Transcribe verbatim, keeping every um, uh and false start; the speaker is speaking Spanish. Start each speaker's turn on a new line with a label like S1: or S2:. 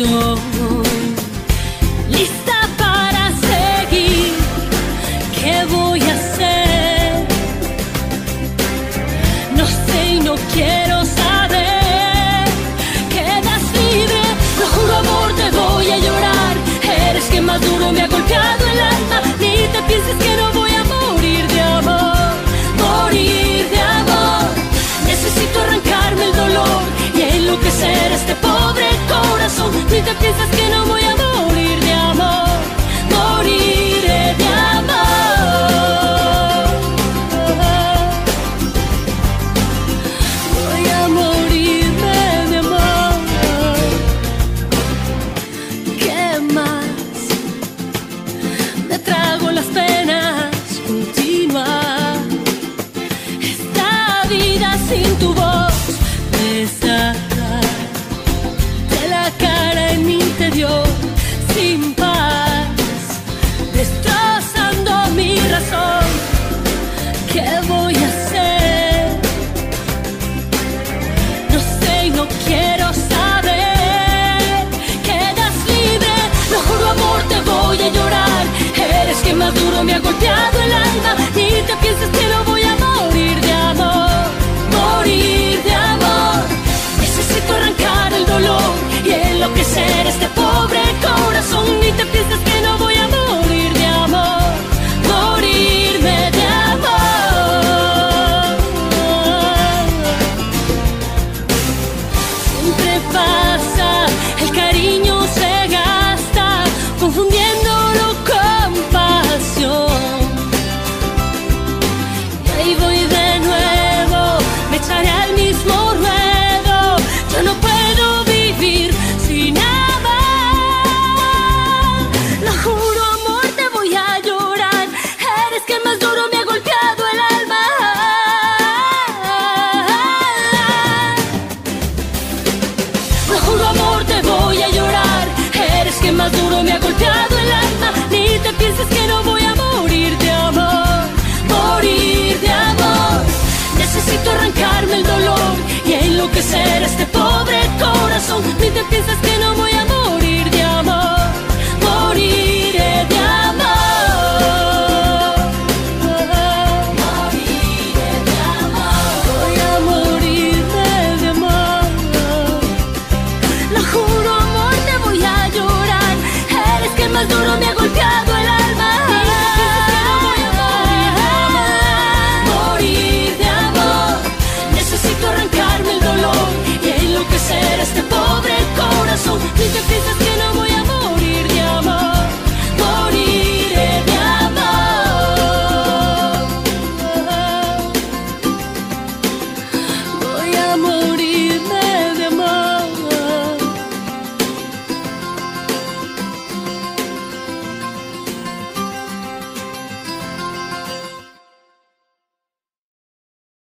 S1: estoy lista para seguir. ¿Qué voy a hacer? No sé y no quiero saber. Quedas libre, lo juro amor, te voy a llorar. Eres que más duro me ha golpeado el alma. Ni te pienses que no voy a morir de amor, morir de amor. Necesito arrancarme el dolor y enloquecer este pobre corazón. Ni te piensas que no voy a morir de amor, moriré de amor. Voy a morirme de amor. ¿Qué más? Me trago las penas continuas. Esta vida sin tu voz pesa. De la cara en mi interior, sin paz, destrozando mi razón. ¿Qué voy a hacer? No sé y no quiero saber. Quedas libre, lo juro amor, te voy a llorar. Eres que más duro me ha golpeado el alma. Ni te pienses que no voy a morir de amor, morir de amor. Necesito arrancar el dolor y enloquecer este pobre corazón. Ni te pienses que no voy a morir de amor, morirme de amor. Siempre pasa, el cariño se gasta, confundiéndolo con pasión. Y ahí voy de nuevo, me echaré al mismo ruedo. Yo no puedo vivir sin amar. Lo juro amor, te voy a llorar. Eres que más duro me ha golpeado el alma. Lo juro amor, te voy a llorar. Eres que más duro me ha golpeado el alma. Ni te pienses que no voy a morir de amor, morir de amor. Necesito arrancarme el dolor y enloquecer este pobre corazón. Ni te piensas que no voy a morir de amor, moriré de amor. Moriré de amor. Voy a morirme de amor. Lo juro amor, te voy a llorar. Eres que más duro me ha